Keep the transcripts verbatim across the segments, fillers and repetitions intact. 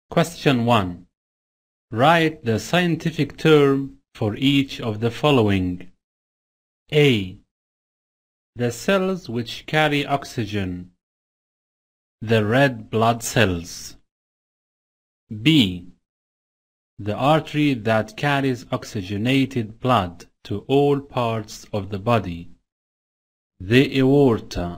Question one. Write the scientific term for each of the following. A. The cells which carry oxygen. The red blood cells. B. The artery that carries oxygenated blood to all parts of the body. The aorta.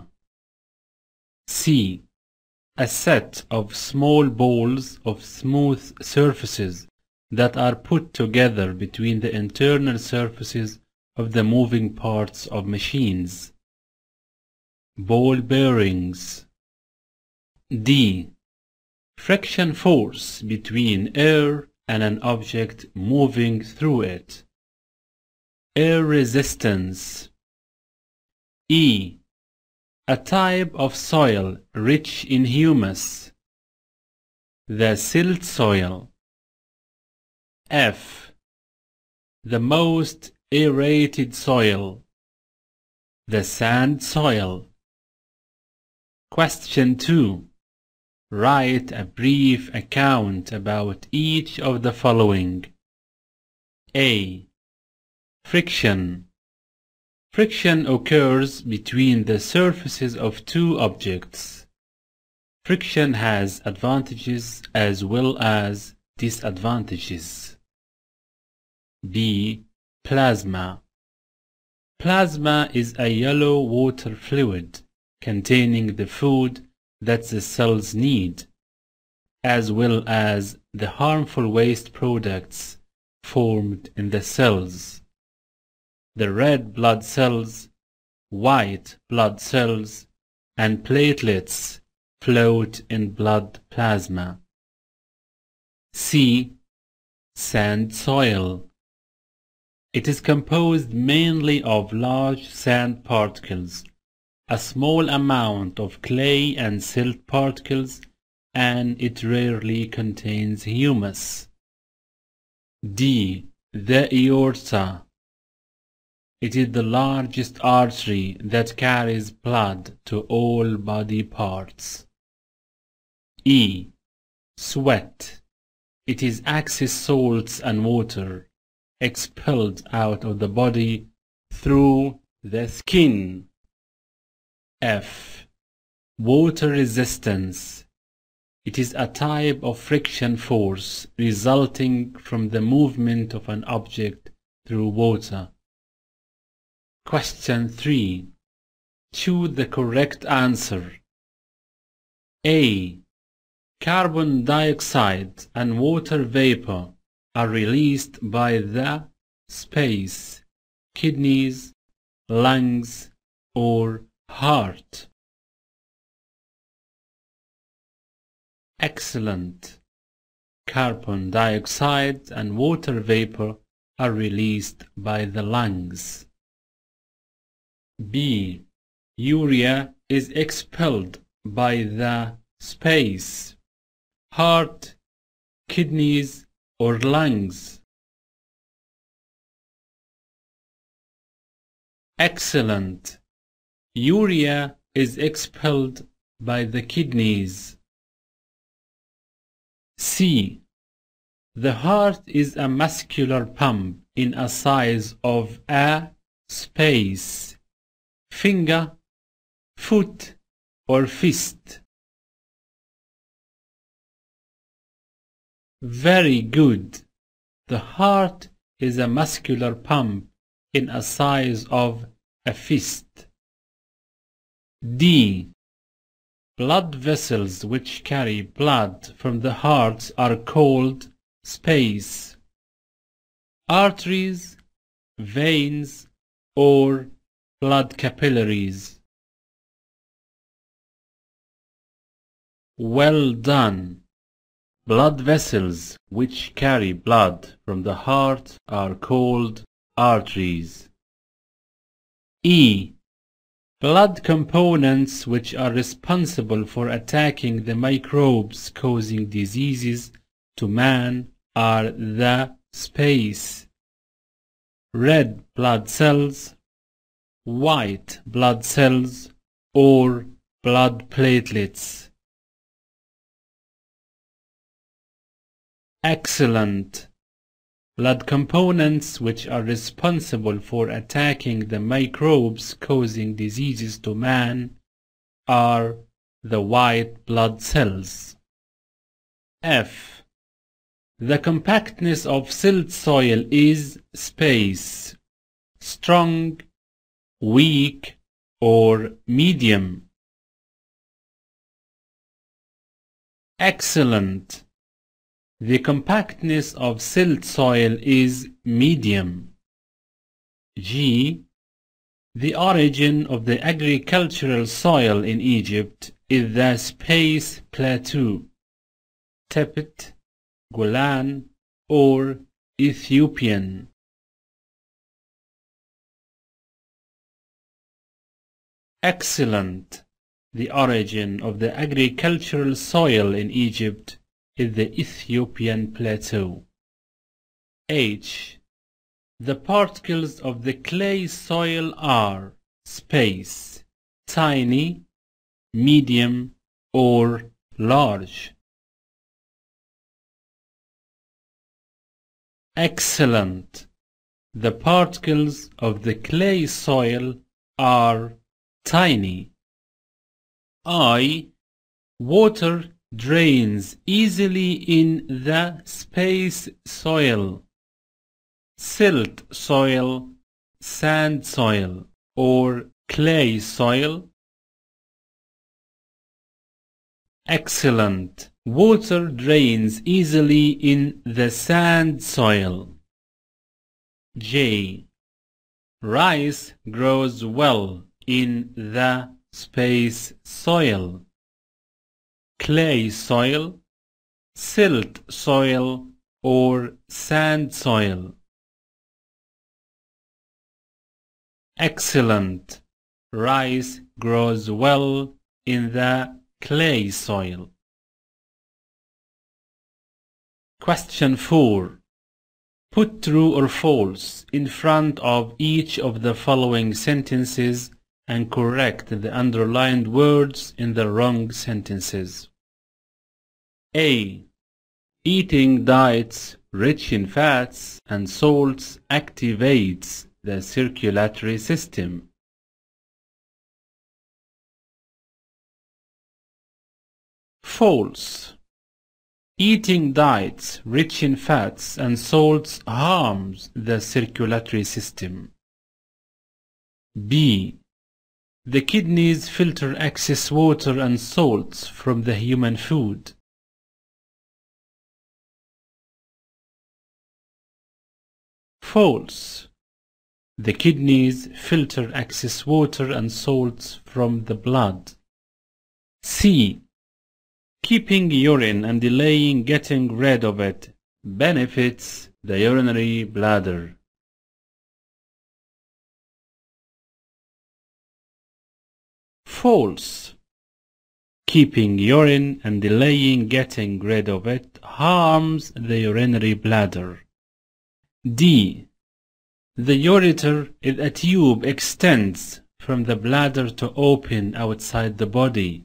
C. A set of small balls of smooth surfaces that are put together between the internal surfaces of the moving parts of machines. Ball bearings. D. Friction force between air and an object moving through it. Air resistance. E. A type of soil rich in humus. The silt soil. F. The most aerated soil. The sand soil. Question two. Write a brief account about each of the following. A. Friction. Friction occurs between the surfaces of two objects. Friction has advantages as well as disadvantages. B. Plasma. Plasma is a yellow water fluid containing the food that the cells need, as well as the harmful waste products formed in the cells. The red blood cells, white blood cells, and platelets float in blood plasma. C. Sand soil. It is composed mainly of large sand particles, a small amount of clay and silt particles, and it rarely contains humus. D. The aorta. It is the largest artery that carries blood to all body parts. E. Sweat. It is excess salts and water expelled out of the body through the skin. F. Water resistance. It is a type of friction force resulting from the movement of an object through water. Question three. Choose the correct answer. A. Carbon dioxide and water vapor are released by the space, kidneys, lungs, or heart. Excellent. Carbon dioxide and water vapor are released by the lungs. B. Urea is expelled by the space, heart, kidneys, or lungs. Excellent. Urea is expelled by the kidneys. C. The heart is a muscular pump in a size of a space, finger, foot, or fist. Very good. The heart is a muscular pump in a size of a fist. D. Blood vessels which carry blood from the heart are called space, arteries, veins, or blood capillaries. Well done. Blood vessels which carry blood from the heart are called arteries. E. Blood components which are responsible for attacking the microbes causing diseases to man are the space, red blood cells, white blood cells, or blood platelets. Excellent. Blood components which are responsible for attacking the microbes causing diseases to man are the white blood cells. F. The compactness of silt soil is space, strong, weak, or medium. Excellent. The compactness of silt soil is medium. G. The origin of the agricultural soil in Egypt is the Space Plateau, Tepet, Golan, or Ethiopian. Excellent. The origin of the agricultural soil in Egypt is the Ethiopian Plateau. H. The particles of the clay soil are space, tiny, medium, or large. Excellent. The particles of the clay soil are tiny. I. Water drains easily in the space soil, silt soil, sand soil, or clay soil. Excellent. Water drains easily in the sand soil. J. Rice grows well in the space soil, clay soil, silt soil, or sand soil. Excellent. Rice grows well in the clay soil. Question four. Put true or false in front of each of the following sentences and correct the underlined words in the wrong sentences. A. Eating diets rich in fats and salts activates the circulatory system. False. Eating diets rich in fats and salts harms the circulatory system. B. The kidneys filter excess water and salts from the human food. False. The kidneys filter excess water and salts from the blood. C. Keeping urine and delaying getting rid of it benefits the urinary bladder. False. Keeping urine and delaying getting rid of it harms the urinary bladder. D. The ureter is a tube extends from the bladder to open outside the body.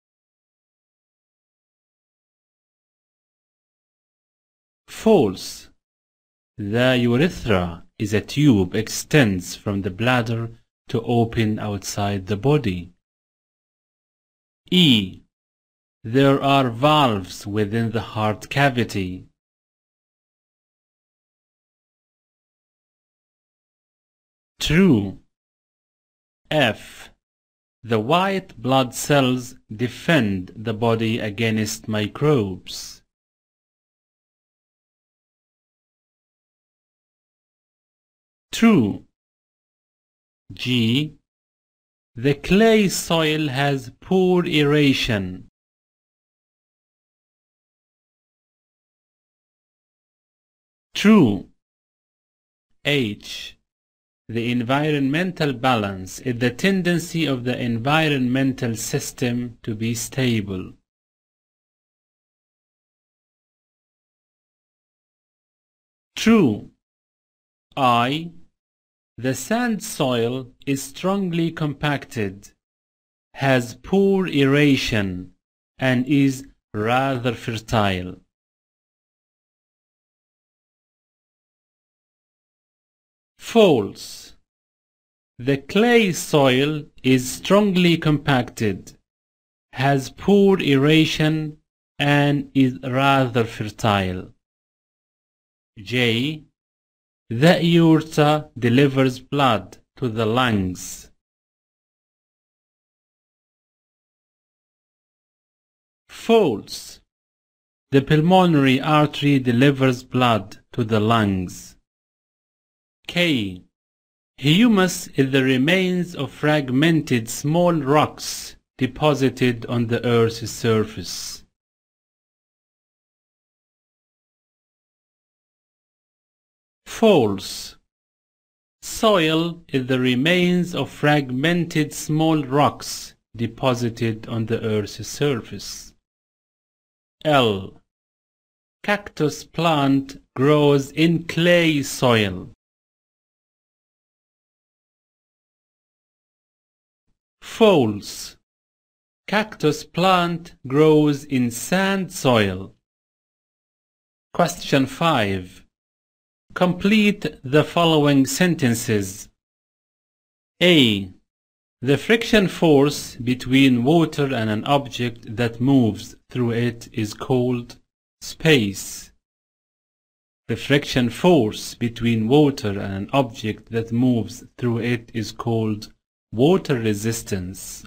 False. The urethra is a tube extends from the bladder to open outside the body. E. There are valves within the heart cavity. True. F. The white blood cells defend the body against microbes. True. G. The clay soil has poor aeration. True. H. The environmental balance is the tendency of the environmental system to be stable. True. I. The sand soil is strongly compacted, has poor aeration, and is rather fertile. False. The clay soil is strongly compacted, has poor aeration, and is rather fertile. J. The aorta delivers blood to the lungs. False. The pulmonary artery delivers blood to the lungs. K. Humus is the remains of fragmented small rocks deposited on the Earth's surface. False. Soil is the remains of fragmented small rocks deposited on the Earth's surface. L. Cactus plant grows in clay soil. False. Cactus plant grows in sand soil. Question five. Complete the following sentences. A. The friction force between water and an object that moves through it is called space. The friction force between water and an object that moves through it is called water resistance.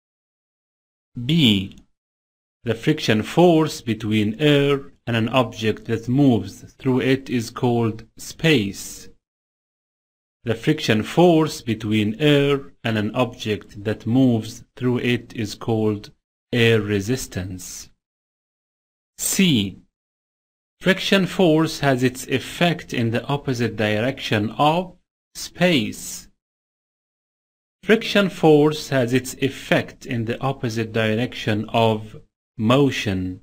B. The friction force between air and an object that moves through it is called space. The friction force between air and an object that moves through it is called air resistance. C. Friction force has its effect in the opposite direction of space. Friction force has its effect in the opposite direction of motion.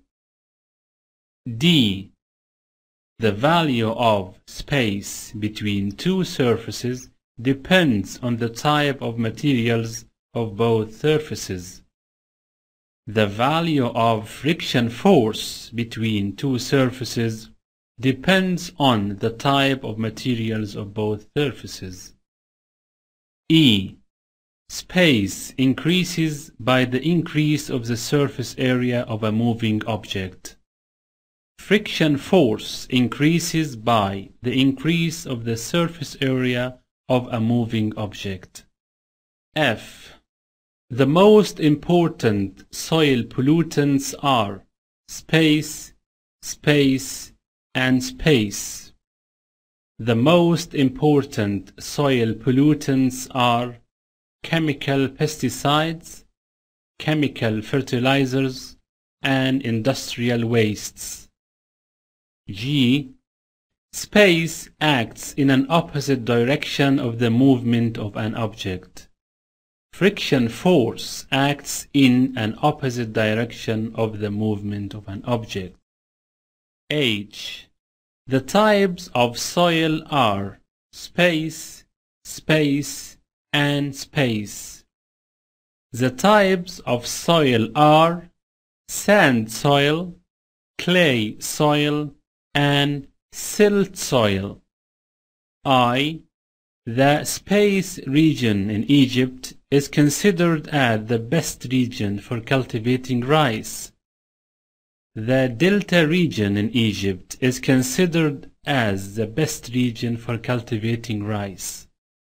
D. The value of space between two surfaces depends on the type of materials of both surfaces. The value of friction force between two surfaces depends on the type of materials of both surfaces. E. Space increases by the increase of the surface area of a moving object. Friction force increases by the increase of the surface area of a moving object. F. The most important soil pollutants are space, space, and space. The most important soil pollutants are chemical pesticides, chemical fertilizers, and industrial wastes. G. Space acts in an opposite direction of the movement of an object. Friction force acts in an opposite direction of the movement of an object. H. The types of soil are space, space, and space. The types of soil are sand soil, clay soil, and silt soil. I. The space region in Egypt is considered as the best region for cultivating rice. The delta region in Egypt is considered as the best region for cultivating rice.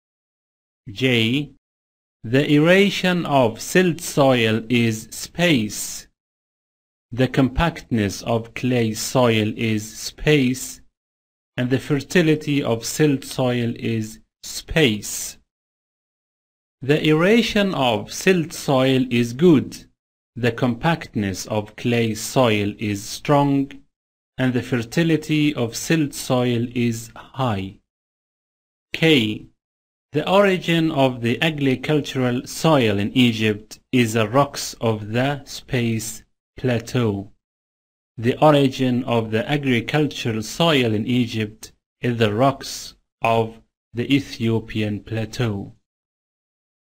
J. The aeration of silt soil is space. The compactness of clay soil is space, and the fertility of silt soil is space. The aeration of silt soil is good, the compactness of clay soil is strong, and the fertility of silt soil is high. K. The origin of the agricultural soil in Egypt is the rocks of the space plateau. The origin of the agricultural soil in Egypt is the rocks of the Ethiopian plateau.